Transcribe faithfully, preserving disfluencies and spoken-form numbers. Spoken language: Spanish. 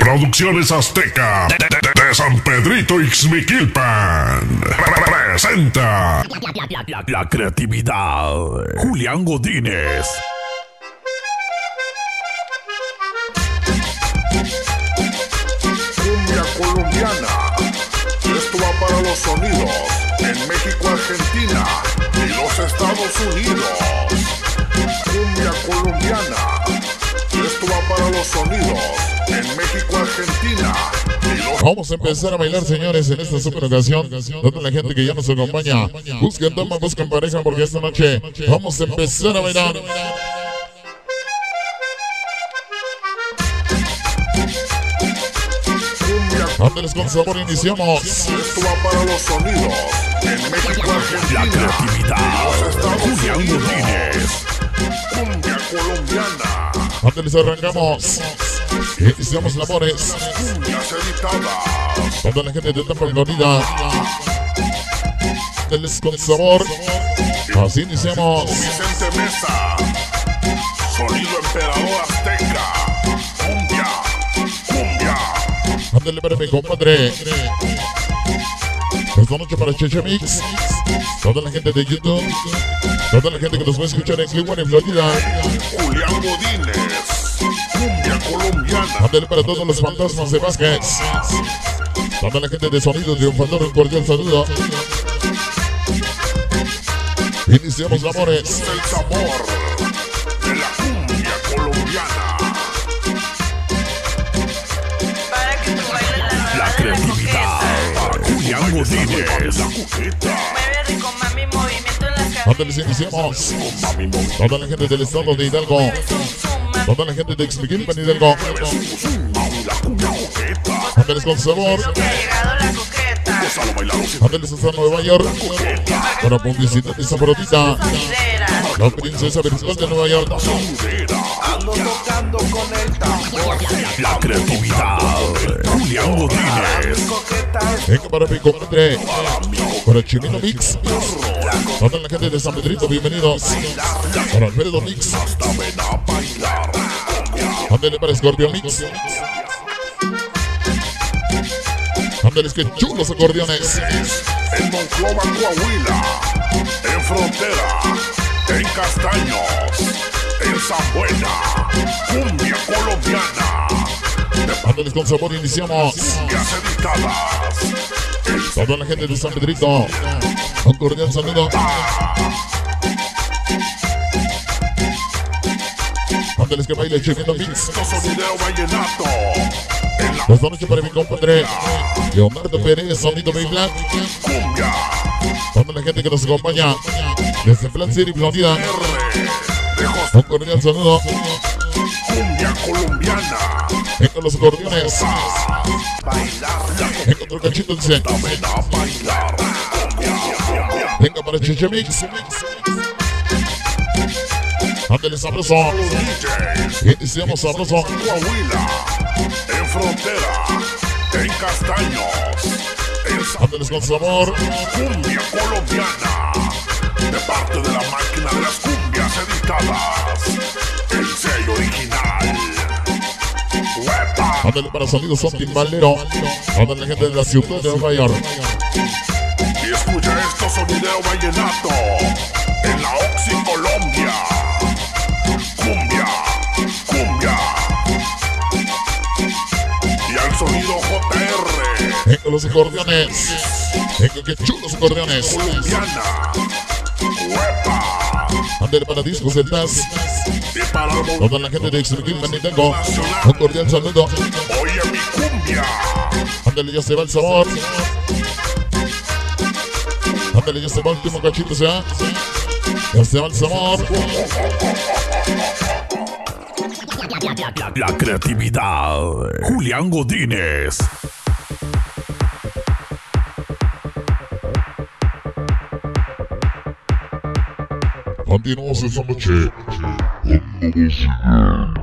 Producciones Azteca de, de, de San Pedrito Ixmiquilpan presenta La, la, la, la creatividad. Julian Godines. Cumbia colombiana. Esto va para los sonidos en México, Argentina y los Estados Unidos. Cumbia colombiana. Esto va para los sonidos en México, Argentina y los... Vamos a empezar a bailar, señores, en esta super ocasión. Toda la gente que ya nos acompaña, busquen toma, busquen pareja, porque esta noche vamos a empezar a bailar. Ándeles con sabor, iniciamos. Esto va para los sonidos en México, Argentina. La creatividad. Julian Godines. Cumbia colombiana. Ándeles, arrancamos. Iniciamos labores. Cumbias editadas. Toda la gente de Tampa, Florida. Ándeles con sabor. Así iniciamos. Vicente Mesa. Sonido emperador azteca. Cumbia. Cumbia. Ándale para mi compadre. Esta noche para Cheche Mix. Toda la gente de YouTube. Toda la gente que nos va a escuchar en Cleveland, en Florida. Julian Godines. Cumbia colombiana. Ándale para todos los fantasmas de Vázquez. Toda la gente de Sonido Triunfador, un cordial saludo. Iniciamos labores. El sabor de la cumbia colombiana. Para que tú bailes la La nueva de la creatividad. Coqueta. Julian Godines. La Coqueta. Mueve rico, mami, movimiento en las Ándale, caderas. iniciamos. Mami, mami. Toda la gente del estado de Hidalgo. Mueve zum, zum, mami. Toda la gente de Ixmiquilpan, Hidalgo. La cumbia coqueta. Ándeles con sabor. Que ha llegado la coqueta. Gózalo, bailalo, sin Ándeles hasta Nueva York. Para publicidad y saborita. Sonidera. La princesa virtual de Nueva York. sudera. Ando tocando con el tambor. La creatividad. Julian Godines. Coqueta es Venga para mi compadre. Para Chimino Mix. Toda la gente de San Pedrito, bienvenidos. Para Alfredo Mix. Hasta ven a bailar. Ándale para Scorpio Mix. Ándeles, que chulos acordeones. En Monclova, Coahuila. En Frontera. En Castaños. En San Buena. Cumbia colombiana. De Ándeles con sabor, iniciamos. cumbias editadas. Toda la gente de San Pedrito, un cordial saludo. Ándeles, que baile Chimino Mix. Esto sonideo vallenato. En la Esta noche para mi compadre Leonardo Pérez, Sonido Bay Black. cumbia. Toda la gente que nos acompaña desde Plan City, Florida, R. De José. un cordial saludo. Cumbia colombiana. Venga los acordeones. Bailar la Venga otro cachito, dice. coqueta. Ven a bailar. Cumbia. Venga para Cheche Mix. Ándale, sabroso. Los D Js. Iniciamos sabroso. Coahuila. En Frontera. En Castaños. En San Ándeles con sabor. Cumbia colombiana. De parte de la máquina de las cumbias editadas. El sello original. Huepa. Ándale para Sonido Son Timbalero. Toda la gente de la ciudad de Nueva York. Y escucha esto, sonideo vallenato. En la Oxy, Colombia. Cumbia. Cumbia. Y al sonido J R. Venga los acordeones. Venga, que chulos acordeones. Colombiana. Huepa. Ándale para Discos del Taz. Y para el mundo Toda la gente de Ixmiquilpan, Hidalgo, un cordial saludo. oye mi cumbia. Ándale, ya se va el sabor. Ándale, ya se va el último cachito, ¿ya? Ya se va el sabor. La, la, la, la creatividad. Julian Godines. Continuamos esta noche con música.